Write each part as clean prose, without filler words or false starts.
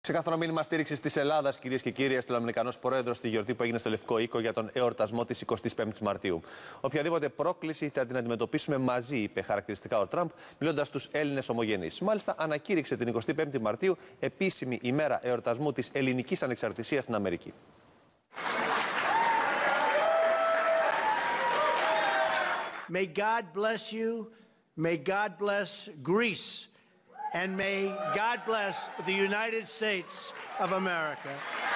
Ξεκάθαρο μήνυμα στήριξης της Ελλάδας, κυρίες και κύριοι, στο Αμερικανός πρόεδρος στη γιορτή που έγινε στο Λευκό Οίκο για τον εορτασμό της 25ης Μαρτίου. Οποιαδήποτε πρόκληση θα την αντιμετωπίσουμε μαζί, είπε χαρακτηριστικά ο Τραμπ, μιλώντας στους Έλληνες ομογενείς. Μάλιστα, ανακήρυξε την 25η Μαρτίου επίσημη ημέρα εορτασμού της ελληνικής ανεξαρτησίας στην Αμερική. May God bless you, may God bless Greece, and may God bless the United States of America.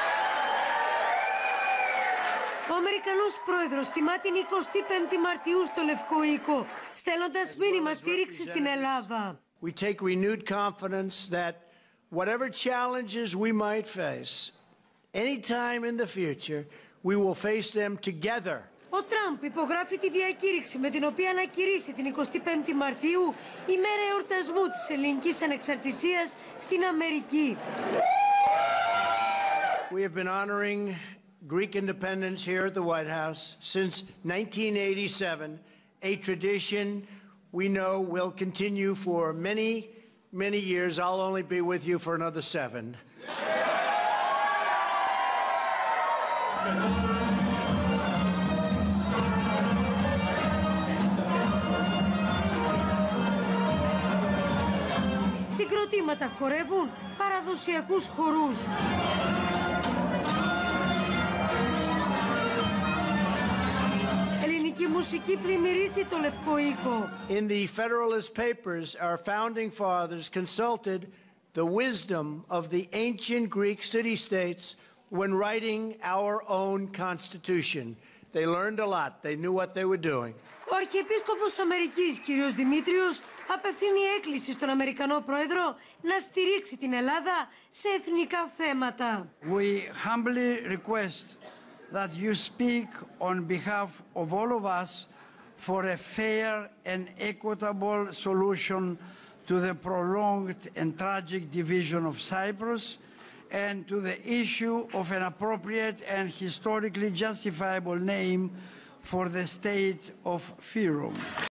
Ο Αμερικανός πρόεδρος τιμά την 25η Μαρτίου στο Λευκό Οίκο, στέλνοντας μήνυμα στήριξης στην Ελλάδα. We take renewed confidence that whatever challenges we might face, anytime in the future, we will face them together. Ο Τραμπ υπογράφει τη διακήρυξη με την οποία ανακηρύσσει την 25η Μαρτίου ημέρα εορτασμού της ελληνικής ανεξαρτησίας στην Αμερική. We have been honoring Greek independence here at the White House since 1987, a tradition we know will continue for many, many years. I'll only be with you for another 7. Συγκροτήματα χορεύουν παραδοσιακούς χορούς. Ελληνική μουσική πλημμυρίζει το Λευκό Οίκο. In the Federalist Papers, our founding fathers consulted the wisdom of the ancient Greek city-states when writing our own constitution. They learned a lot. They knew what they were doing. Ο Αρχιεπίσκοπος Αμερικής, κύριος Δημήτριος, απευθύνει έκκληση στον Αμερικανό Πρόεδρο να στηρίξει την Ελλάδα σε εθνικά θέματα. We humbly request that you speak on behalf of all of us for a fair and equitable solution to the prolonged and tragic division of Cyprus and to the issue of an appropriate and historically justifiable name for the state of Fyrom.